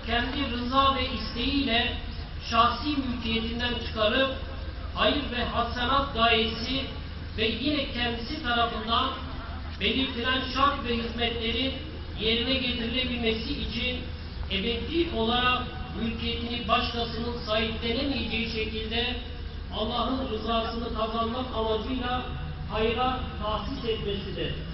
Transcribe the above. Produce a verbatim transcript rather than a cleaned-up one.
kendi rıza ve isteğiyle şahsi mülkiyetinden çıkarıp hayır ve hasenat gayesi ve yine kendisi tarafından belirtilen şart ve hizmetlerin yerine getirilebilmesi için ebedi olarak mülkiyetini başkasının sahiplenemeyeceği şekilde Allah'ın rızasını kazanmak amacıyla hayra tahsis etmesidir.